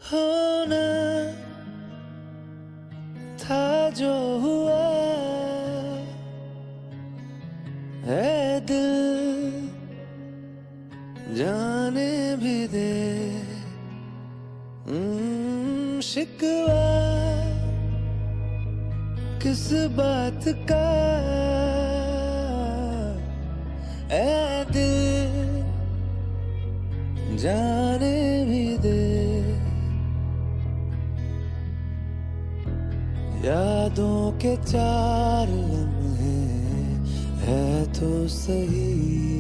होना था जो हुआ है दिल जाने भी दे। शिकवा किस बात का ऐ दिल जाने भी दे। यादों के चार लम्हे है तो सही,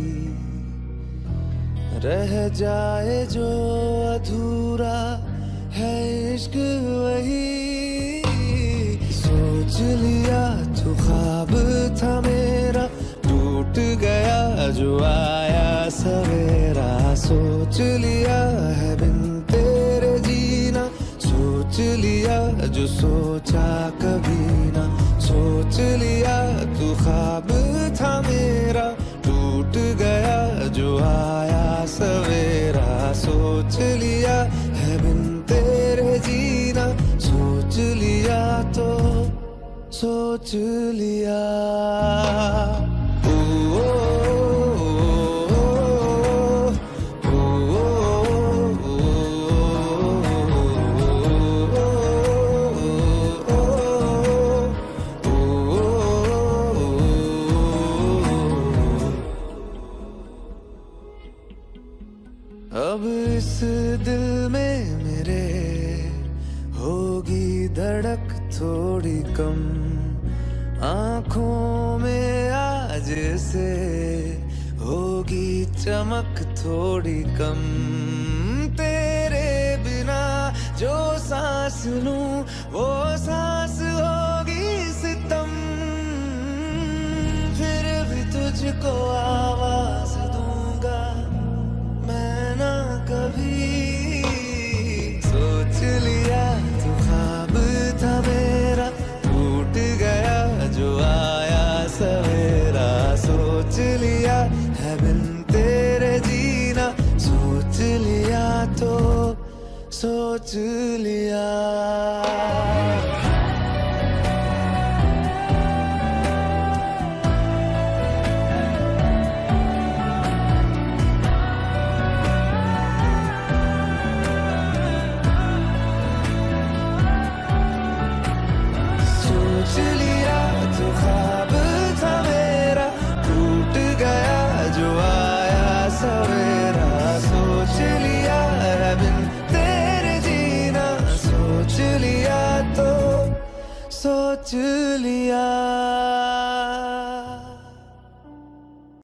रह जाए जो अधूरा है इश्क वही। सोच लिया तो ख्वाब था मेरा, टूट गया जो आया सवेरा। सोच लिया है बिन तेरे जीना, सोच लिया जो सोचा कभी ना। सोच लिया तू ख्वाब था मेरा, टूट गया जो आया सवेरा। सोच लिया है बिन तेरे जीना, सोच लिया तो सोच लिया। अब इस दिल में मेरे होगी धड़क थोड़ी कम, आँखों में आज से होगी चमक थोड़ी कम। तेरे बिना जो सांस लूं वो सांस होगी सितम। फिर भी तुझको आवाज दूंगा मैं ना कभी। सोच लिया तू ख्वाब था मेरा, टूट गया जो आया सवेरा। सोच लिया है बिन तेरे जीना, सोच लिया तो सोच लिया। सोच लिया तो ख्वाब था मेरा, टूट गया जो आया सवेरा। सोच लिया है बिन तेरे जीना, सोच लिया तो सोच लिया।